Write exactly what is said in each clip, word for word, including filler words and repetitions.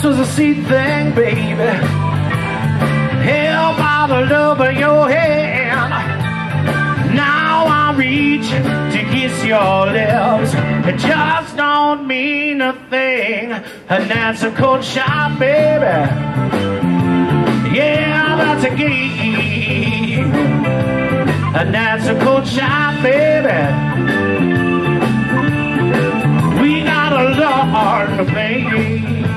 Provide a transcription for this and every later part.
This was a sweet thing, baby. Held by the love of your hand. Now I reach to kiss your lips. It just don't mean a thing. And that's a cold shot, baby. Yeah, that's a game. And that's a cold shot, baby. We got a lot to play.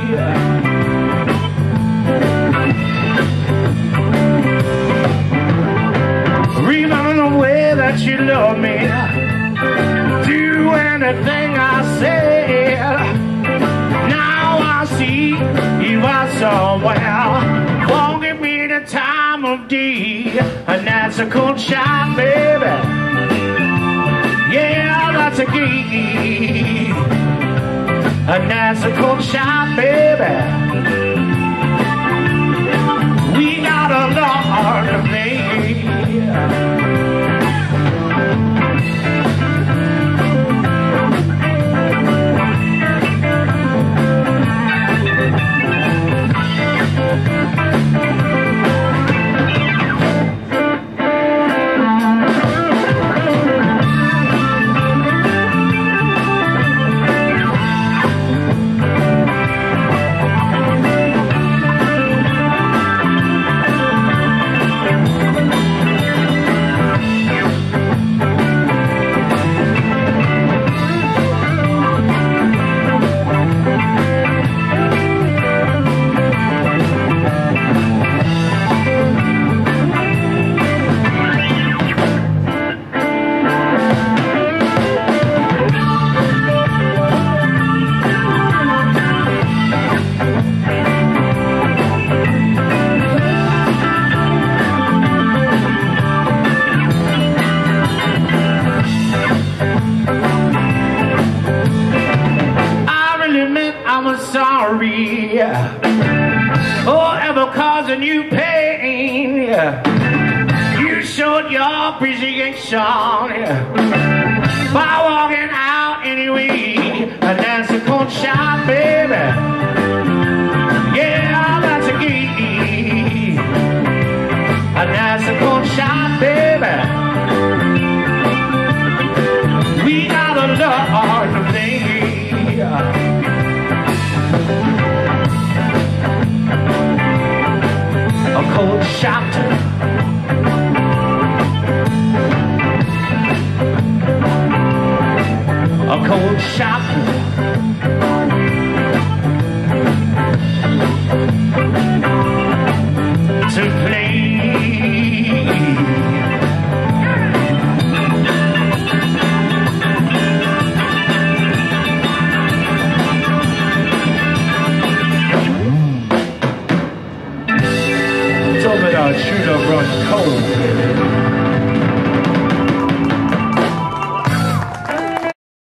Remember the way that you love me. Do anything I said. Now I see you are somewhere. Won't give me the time of day. And that's a cold shot, baby. Yeah, that's a key. And that's a cold shot, baby. We got a lot to play. Sorry for ever causing you pain. You showed your appreciation by walking out anyway. And that's a cold shot, baby. Yeah, that's a key. And that's a cold shot, baby. We got a lot to play. A cold shot. A cold shot. To play. True love runs cold.